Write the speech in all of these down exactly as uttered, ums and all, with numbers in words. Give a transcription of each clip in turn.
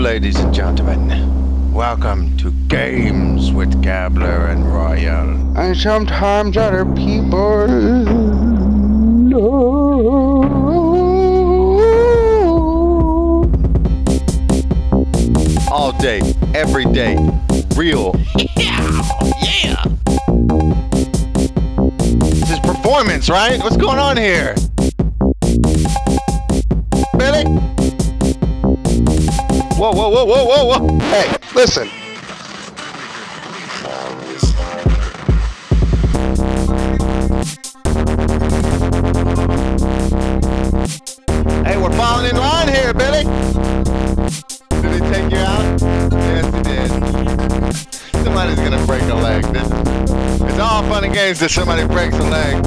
ladies and gentlemen. Welcome to Games with Gabler and Royal. And sometimes other people know. All day, every day, real. Yeah, yeah. This is performance, right? What's going on here? Billy? Whoa, whoa, whoa, whoa, whoa, whoa. Hey, listen. Hey, we're falling in line here, Billy. Did he take you out? Yes, he did. Somebody's gonna break a leg. This, it's all fun and games that somebody breaks a leg.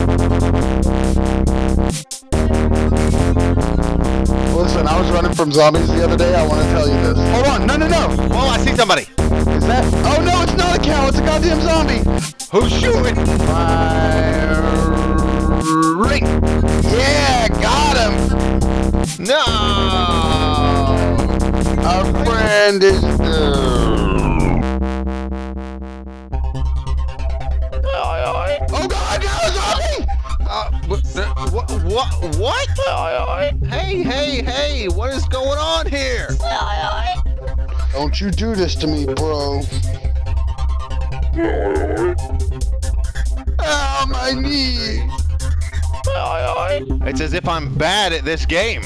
Listen, I was running from zombies the other day. I want to tell you this. Hold on, no, no, no. Whoa, I see somebody. Is that? Oh no, it's not a cow. It's a goddamn zombie. Who's shooting? Fire ring. Yeah, got him. No. Our friend is the. Oh God, no, zombie! Uh, what? What? What? Hey, hey, hey! What is going on here? Don't you do this to me, bro. Oh, my knee. It's as if I'm bad at this game.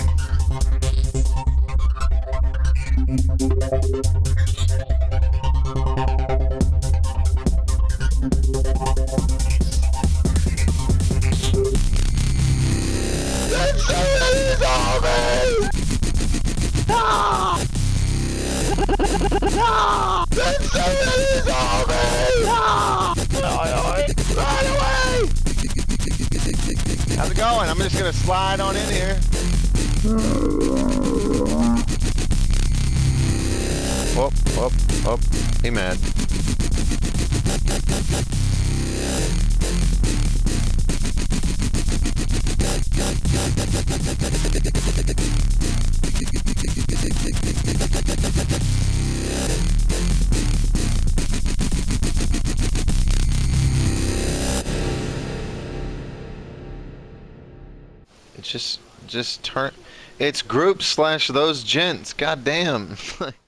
How's it going? I'm just gonna slide on in here. Whoop, whoop, whoop. He mad. It's just, just turn. It's group slash those gents. God damn.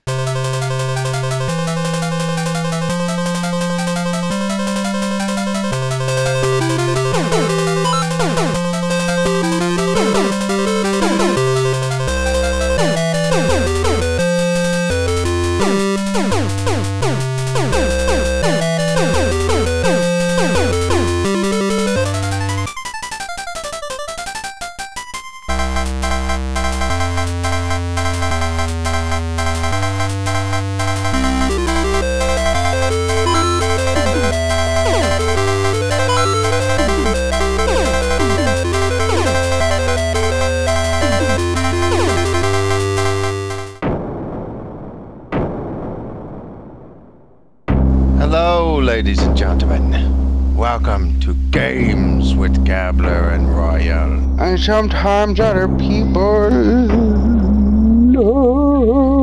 Hello, ladies and gentlemen. Welcome to Games with Gabler and Royal. And sometimes other people know.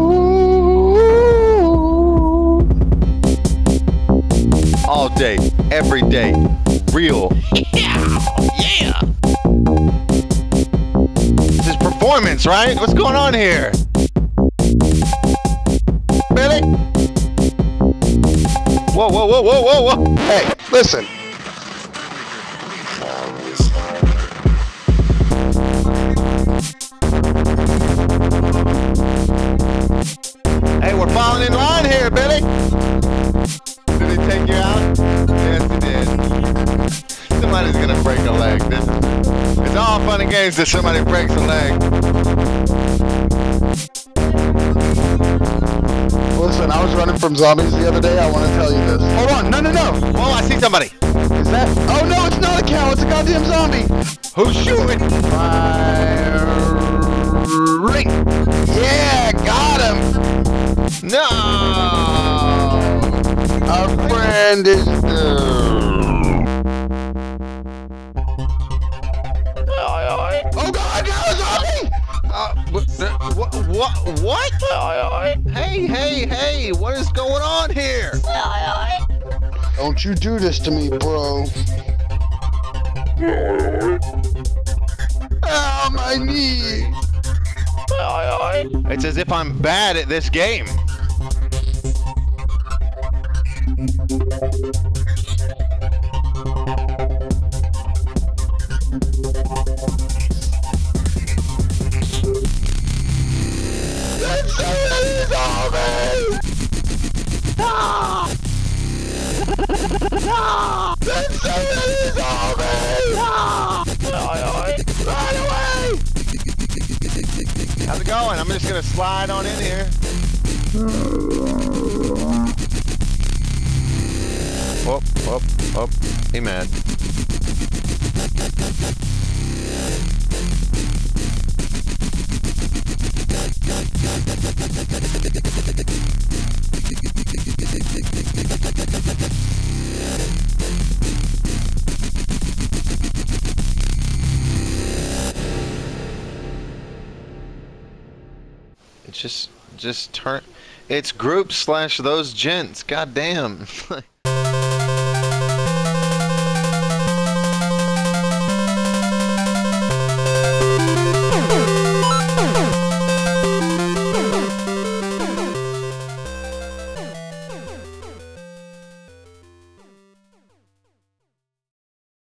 All day, every day, real. Yeah, yeah. This is performance, right? What's going on here? Billy? Whoa, whoa, whoa, whoa, whoa, whoa. Hey, listen. Hey, we're falling in line here, Billy. Did he take you out? Yes, he did. Somebody's gonna break a leg. This, it's all fun and games that somebody breaks a leg. Listen, I was running from zombies the other day. I want to tell you this. Hold on, no, no, no. Whoa, I see somebody. Is that? Oh no, it's not a cow. It's a goddamn zombie. Who's shooting? Fire ring. Yeah, got him. No. Our friend is the. Oh God, no, zombie! Uh, what, what, what, what? Hey, hey, hey, what is going on here? Don't you do this to me, bro. Ah, my knee. It's as if I'm bad at this game. That's so easy, ah! That's so easy, ah! Right away! How's it going? I'm just gonna slide on in here. Whoop, whoop, whoop. He mad. It's just, just turn. It's group slash those gents. God damn.